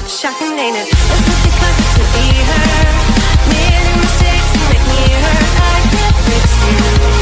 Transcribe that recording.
Shocking, ain't it? Is it because it's to be her? Many mistakes to make me hurt. I can't fix you.